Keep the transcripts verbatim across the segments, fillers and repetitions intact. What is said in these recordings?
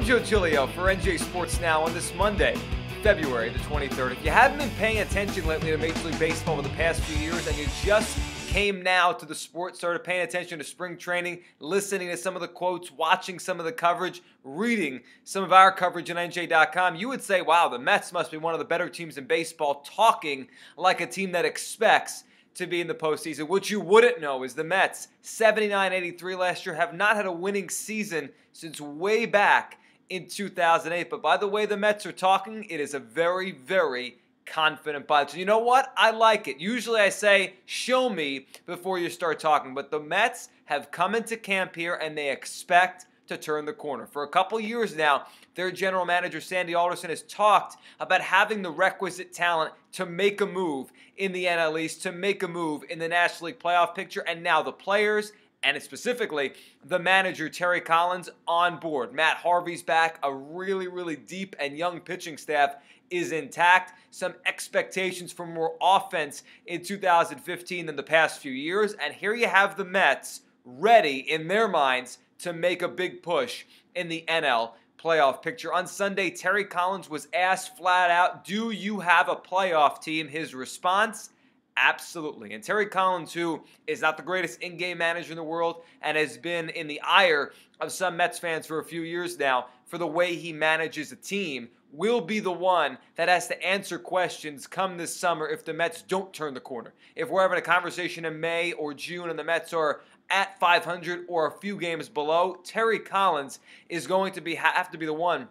I'm Joe Giglio for N J Sports Now on this Monday, February the twenty-third. If you haven't been paying attention lately to Major League Baseball over the past few years and you just came now to the sport, started paying attention to spring training, listening to some of the quotes, watching some of the coverage, reading some of our coverage on N J dot com, you would say, wow, the Mets must be one of the better teams in baseball, talking like a team that expects to be in the postseason. What you wouldn't know is the Mets, seventy-nine eighty-three last year, have not had a winning season since way back in two thousand eight. But by the way the Mets are talking, it is a very, very confident buy. So you know what? I like it. Usually I say, show me before you start talking. But the Mets have come into camp here and they expect to turn the corner. For a couple years now, their general manager, Sandy Alderson, has talked about having the requisite talent to make a move in the N L East, to make a move in the National League playoff picture, and now the players, and specifically the manager, Terry Collins, on board. Matt Harvey's back. A really, really deep and young pitching staff is intact. Some expectations for more offense in two thousand fifteen than the past few years, and here you have the Mets ready in their minds to make a big push in the N L playoff picture. On Sunday, Terry Collins was asked flat out, do you have a playoff team? His response, absolutely. And Terry Collins, who is not the greatest in-game manager in the world and has been in the ire of some Mets fans for a few years now for the way he manages a team, will be the one that has to answer questions come this summer if the Mets don't turn the corner. If we're having a conversation in May or June and the Mets are at five hundred or a few games below, Terry Collins is going to be have to be the one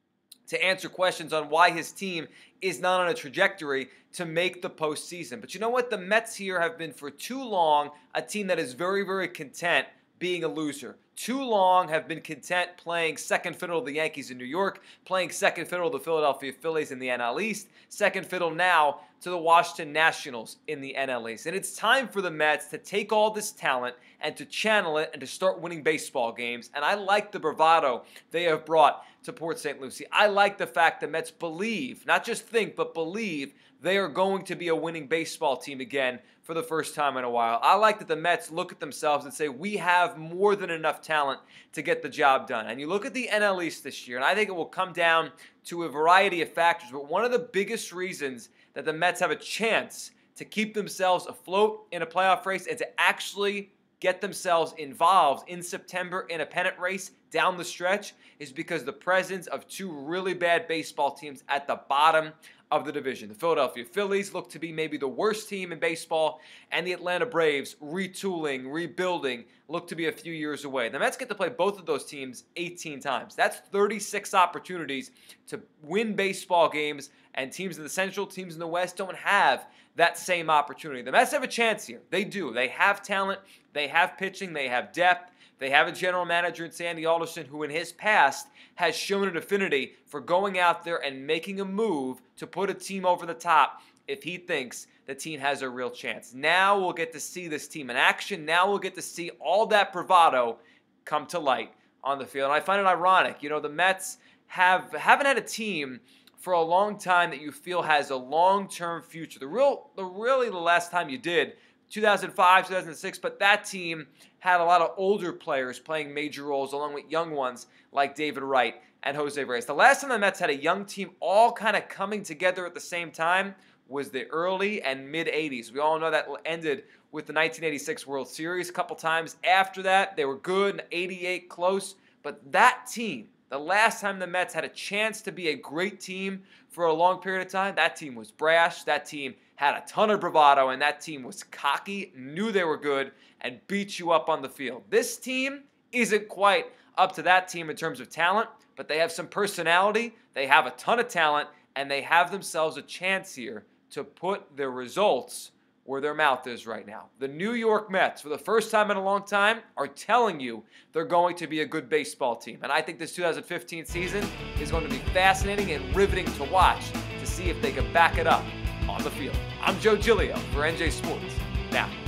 to answer questions on why his team is not on a trajectory to make the postseason. But you know what? The Mets here have been for too long a team that is very, very content being a loser. Too long have been content playing second fiddle to the Yankees in New York, playing second fiddle to the Philadelphia Phillies in the N L East, second fiddle now to the Washington Nationals in the N L East. And it's time for the Mets to take all this talent and to channel it and to start winning baseball games. And I like the bravado they have brought to Port Saint Lucie. I like the fact the Mets believe, not just think, but believe they are going to be a winning baseball team again for the first time in a while. I like that the Mets look at themselves and say, we have more than enough talent to get the job done. And you look at the N L East this year, and I think it will come down to a variety of factors, but one of the biggest reasons that the Mets have a chance to keep themselves afloat in a playoff race and to actually get themselves involved in September in a pennant race down the stretch is because the presence of two really bad baseball teams at the bottom of the division. The Philadelphia Phillies look to be maybe the worst team in baseball, and the Atlanta Braves, retooling, rebuilding, look to be a few years away. The Mets get to play both of those teams eighteen times. That's thirty-six opportunities to win baseball games, and teams in the Central, teams in the West don't have that same opportunity. The Mets have a chance here. They do. They have talent. They have pitching. They have depth. They have a general manager in Sandy Alderson who in his past has shown an affinity for going out there and making a move to put a team over the top if he thinks the team has a real chance. Now we'll get to see this team in action. Now we'll get to see all that bravado come to light on the field. And I find it ironic. You know, the Mets have, haven't had a team for a long time that you feel has a long-term future. The real, the really the last time you did, two thousand five, two thousand six, but that team had a lot of older players playing major roles along with young ones like David Wright and Jose Reyes. The last time the Mets had a young team all kind of coming together at the same time was the early and mid-eighties. We all know that ended with the nineteen eighty-six World Series. A couple times after that, they were good, eighty-eight close, but that team, the last time the Mets had a chance to be a great team for a long period of time, that team was brash, that team had a ton of bravado, and that team was cocky, knew they were good, and beat you up on the field. This team isn't quite up to that team in terms of talent, but they have some personality, they have a ton of talent, and they have themselves a chance here to put their results where their mouth is right now. The New York Mets, for the first time in a long time, are telling you they're going to be a good baseball team. And I think this two thousand fifteen season is going to be fascinating and riveting to watch to see if they can back it up on the field. I'm Joe Giglio for N J Sports Now.